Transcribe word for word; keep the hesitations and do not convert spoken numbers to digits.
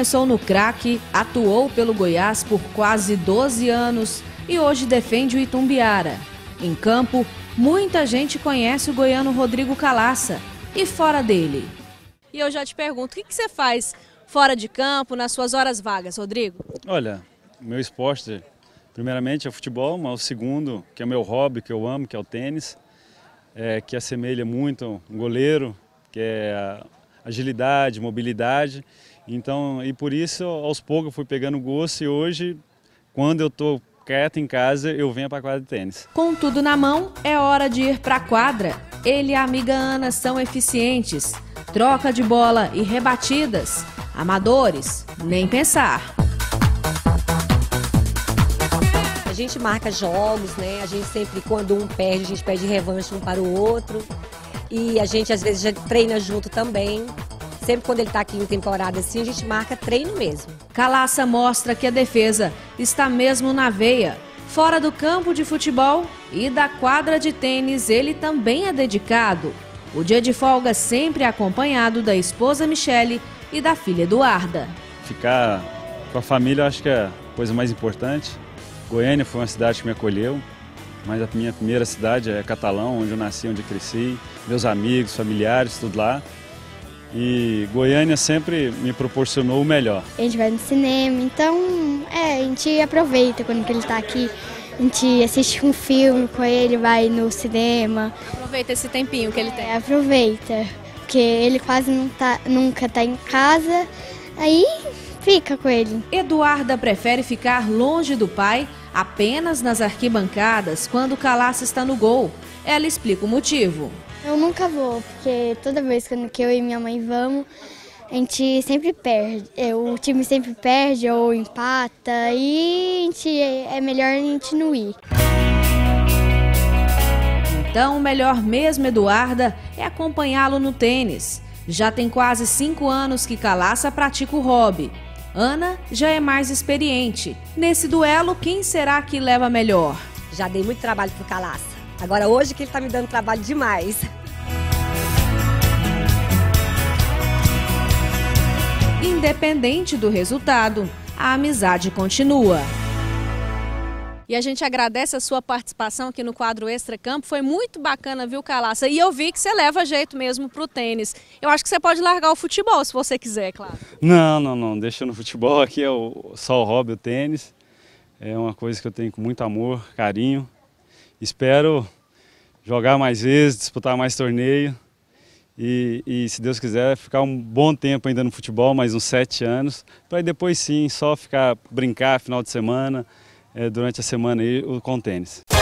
começou no craque, atuou pelo Goiás por quase doze anos e hoje defende o Itumbiara. Em campo, muita gente conhece o goiano Rodrigo Calaça. E fora dele? E eu já te pergunto, o que que você faz fora de campo, nas suas horas vagas, Rodrigo? Olha, meu esporte, primeiramente é o futebol, mas o segundo, que é o meu hobby, que eu amo, que é o tênis, é, que assemelha muito um goleiro, que é a agilidade, mobilidade. Então, e por isso, aos poucos, eu fui pegando gosto e hoje, quando eu estou quieto em casa, eu venho para a quadra de tênis. Com tudo na mão, é hora de ir para a quadra. Ele e a amiga Ana são eficientes. Troca de bola e rebatidas. Amadores, nem pensar. A gente marca jogos, né? A gente sempre, quando um perde, a gente pede revanche um para o outro. E a gente, às vezes, já treina junto também. Sempre quando ele está aqui em temporada assim, a gente marca treino mesmo. Calaça mostra que a defesa está mesmo na veia. Fora do campo de futebol e da quadra de tênis, ele também é dedicado. O dia de folga sempre é acompanhado da esposa Michele e da filha Eduarda. Ficar com a família eu acho que é a coisa mais importante. Goiânia foi uma cidade que me acolheu, mas a minha primeira cidade é Catalão, onde eu nasci, onde eu cresci. Meus amigos, familiares, tudo lá. E Goiânia sempre me proporcionou o melhor. A gente vai no cinema, então é, a gente aproveita quando ele está aqui. A gente assiste um filme com ele, vai no cinema. Aproveita esse tempinho que ele tem. É, aproveita, porque ele quase não tá, nunca está em casa, aí fica com ele. Eduarda prefere ficar longe do pai, apenas nas arquibancadas, quando Calaça está no gol. Ela explica o motivo. Eu nunca vou, porque toda vez que eu e minha mãe vamos, a gente sempre perde. O time sempre perde ou empata e a gente, é melhor a gente não ir. Então, o melhor mesmo, Eduarda, é acompanhá-lo no tênis. Já tem quase cinco anos que Calaça pratica o hobby. Ana já é mais experiente. Nesse duelo, quem será que leva melhor? Já dei muito trabalho pro Calaça. Agora hoje que ele está me dando trabalho demais. Independente do resultado, a amizade continua. E a gente agradece a sua participação aqui no quadro Extra Campo. Foi muito bacana, viu, Calaça? E eu vi que você leva jeito mesmo pro tênis. Eu acho que você pode largar o futebol, se você quiser, claro. Não, não, não. Deixa no futebol. Aqui é o, só o hobby, o tênis. É uma coisa que eu tenho com muito amor, carinho. Espero jogar mais vezes, disputar mais torneio e, e, se Deus quiser, ficar um bom tempo ainda no futebol, mais uns sete anos, para depois sim, só ficar, brincar final de semana, é, durante a semana aí, com o tênis.